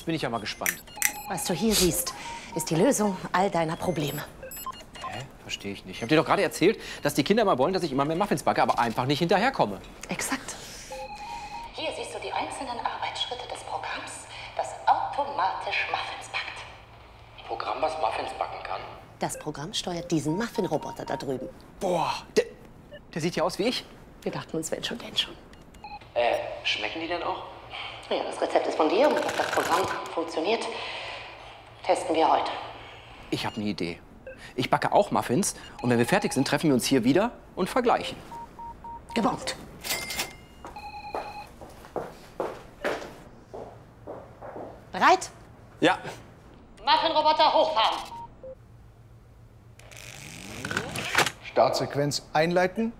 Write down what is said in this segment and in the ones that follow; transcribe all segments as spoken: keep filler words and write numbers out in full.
bin ich ja mal gespannt. Was du hier siehst, ist die Lösung all deiner Probleme. Hä? Verstehe ich nicht. Ich habe dir doch gerade erzählt, dass die Kinder mal wollen, dass ich immer mehr Muffins backe, aber einfach nicht hinterherkomme. Exakt. Hier siehst du die einzelnen Arbeitsschritte des Programms, das automatisch Muffins backt. Ein Programm, was Muffins backen kann? Das Programm steuert diesen Muffin-Roboter da drüben. Boah, der, der sieht ja aus wie ich. Wir dachten uns, wenn schon, denn schon. Äh, schmecken die denn auch? Ja, das Rezept ist von dir und ob das Programm funktioniert, testen wir heute. Ich habe eine Idee. Ich backe auch Muffins und wenn wir fertig sind, treffen wir uns hier wieder und vergleichen. Gebombt. Bereit? Ja. Muffin-Roboter hochfahren. Startsequenz einleiten.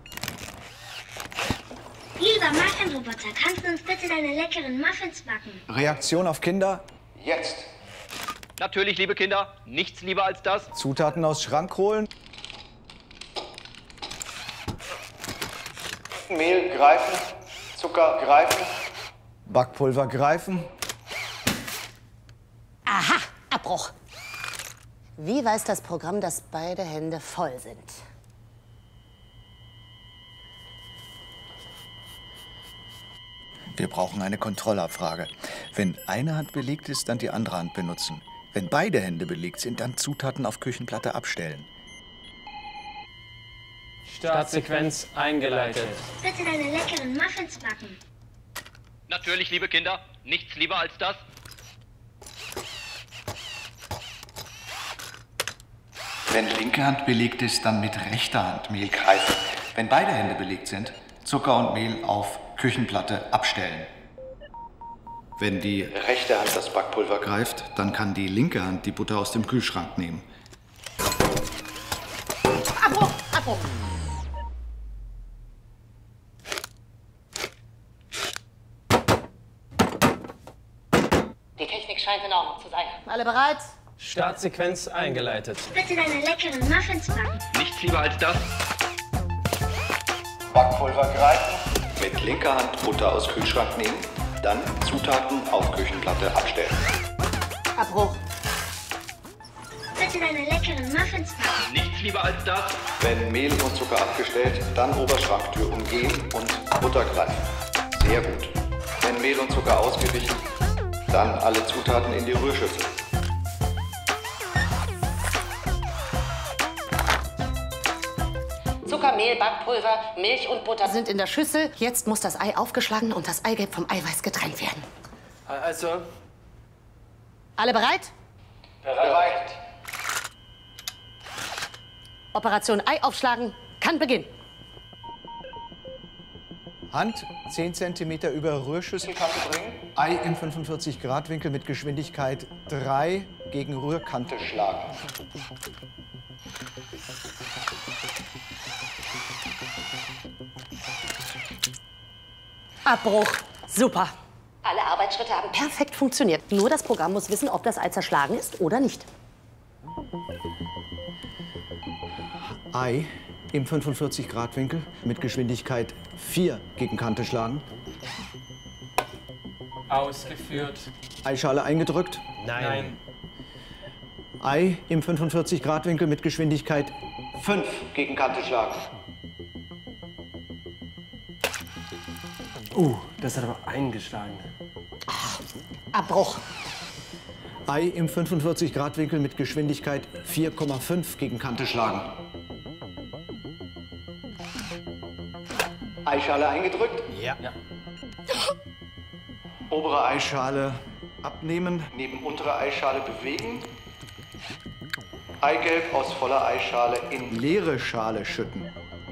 Lieber Muffin-Roboter, kannst du uns bitte deine leckeren Muffins backen? Reaktion auf Kinder. Jetzt. Natürlich, liebe Kinder, nichts lieber als das. Zutaten aus Schrank holen. Mehl greifen. Zucker greifen. Backpulver greifen. Aha, Abbruch. Wie weiß das Programm, dass beide Hände voll sind? Wir brauchen eine Kontrollabfrage. Wenn eine Hand belegt ist, dann die andere Hand benutzen. Wenn beide Hände belegt sind, dann Zutaten auf Küchenplatte abstellen. Startsequenz eingeleitet. Bitte deine leckeren Muffins backen. Natürlich, liebe Kinder, nichts lieber als das. Wenn linke Hand belegt ist, dann mit rechter Hand Mehl greifen. Wenn beide Hände belegt sind, Zucker und Mehl auf Küchenplatte abstellen. Wenn die rechte Hand das Backpulver greift, dann kann die linke Hand die Butter aus dem Kühlschrank nehmen. Abbruch, Abbruch. Die Technik scheint in Ordnung zu sein. Alle bereit? Startsequenz eingeleitet. Bitte deine leckeren Muffins backen. Nichts lieber als das. Backpulver greifen. Mit linker Hand Butter aus Kühlschrank nehmen, dann Zutaten auf Küchenplatte abstellen. Abbruch. Bitte deine leckeren Muffins backen. Nichts lieber als das. Wenn Mehl und Zucker abgestellt, dann Oberschranktür umgehen und Butter greifen. Sehr gut. Wenn Mehl und Zucker ausgewichen, dann alle Zutaten in die Rührschüssel. Zucker, Mehl, Backpulver, Milch und Butter Sind in der Schüssel. Jetzt muss das Ei aufgeschlagen und das Eigelb vom Eiweiß getrennt werden. Also, Alle bereit? Bereit. Operation Ei aufschlagen kann beginnen. Hand zehn Zentimeter über Rührschüsselkante bringen. Ei im fünfundvierzig Grad Winkel mit Geschwindigkeit drei gegen Rührkante schlagen. Abbruch. Super. Alle Arbeitsschritte haben Perfekt funktioniert. Nur das Programm muss wissen, ob das Ei zerschlagen ist oder nicht. Ei im fünfundvierzig Grad Winkel mit Geschwindigkeit vier gegen Kante schlagen. ausgeführt. Eischale eingedrückt. Nein. Ei im fünfundvierzig Grad Winkel mit Geschwindigkeit fünf gegen Kante schlagen. Uh, das hat aber eingeschlagen. Abbruch. Ei im fünfundvierzig Grad Winkel mit Geschwindigkeit vier Komma fünf gegen Kante schlagen. Eischale eingedrückt. Ja. ja. Obere Eischale abnehmen, neben untere Eischale bewegen. Eigelb aus voller Eischale in leere Schale schütten.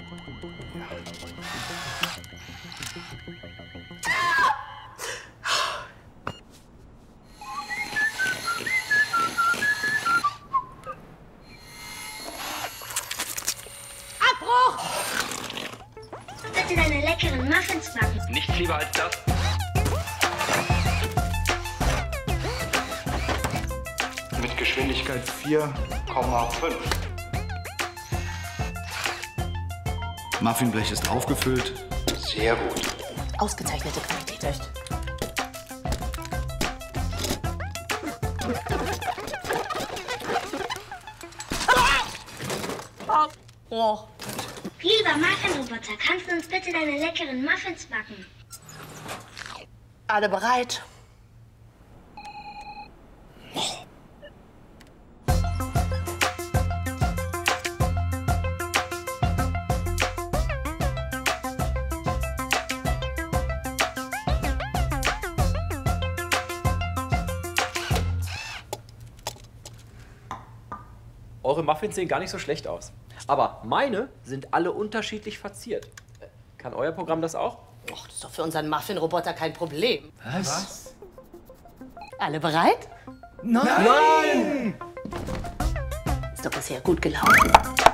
Abbruch! Bitte deine leckeren Muffins backen. Nichts lieber als das. Mit Geschwindigkeit vier Komma fünf. Muffinblech ist aufgefüllt. Sehr gut. Ausgezeichnete Qualität. Echt? Oh. Lieber Muffinroboter, kannst du uns bitte deine leckeren Muffins backen? Alle bereit? Eure Muffins sehen gar nicht so schlecht aus. Aber meine sind alle unterschiedlich verziert. Kann euer Programm das auch? Och, das ist doch für unseren Muffin-Roboter kein Problem. Was? Alle bereit? Nein! Ist doch bisher gut gelaufen.